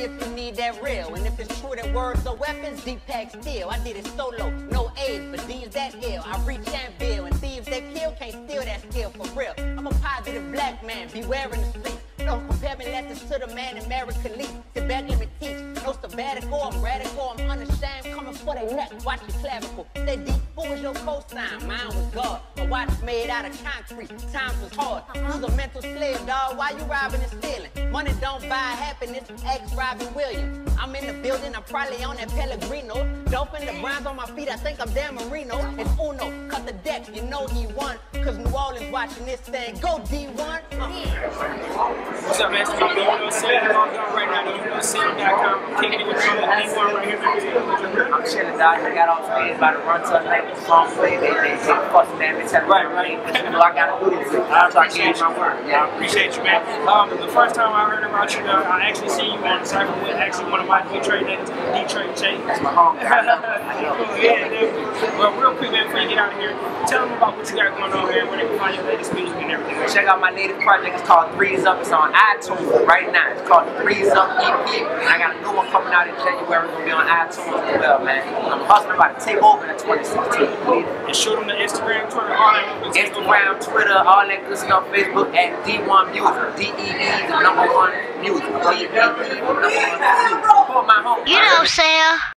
if you need that real. And if it's true that words are weapons, Deepak Steel. I did it solo, no AIDS, but D's that ill. I reach and bill, and thieves that kill can't steal that skill for real. I'm a positive black man, beware in the streets. Don't compare me letters to the man America leads. Sit back, let me teach. No sabbatical, I'm radical, I'm unashamed. Coming for their neck, watch your clavicle. Stay deep, who was your cosign? Mine was God. A watch made out of concrete. Times was hard. Who's a mental slave, dog? Why you robbing and stealing? Money don't buy happiness. Ex Robin Williams. I'm in the building, I'm probably on that Pellegrino. Doping the bronze on my feet, I think I'm Dan Marino. It's Uno, cut the deck, you know he won. Cause New Orleans watching this thing. Go D1. What's up, man? It's me, UnoSam. Log on right now to UnoSam.com. Kicking it with you, D1 right here. I'm chilling, dog. I got off stage about to run to a night with song play. They fucking damn it, tell me right. You know I gotta do this. I appreciate you. I appreciate you, man. The first time I heard about you, I actually seen you on the cycle with actually one of my Detroit niggas, Detroit J. That's my home. Yeah, dude. Well, real quick, man, before you get out of here, tell them about what you got going on, man, where they can find your latest music and everything. Check out my latest project. It's called Threes Up. It's on iTunes right now. It's called the Threes Up EP. And I got a new one coming out in January. It's gonna be on iTunes as well, man. I'm hustling about to take over in 2016. And shoot them to Instagram, Twitter, all that. Instagram, Twitter, all that good stuff. Facebook at D1 Music. D-E-E, the #1 music. D-E-E, the #1 music. Pull my home. You know, Sam.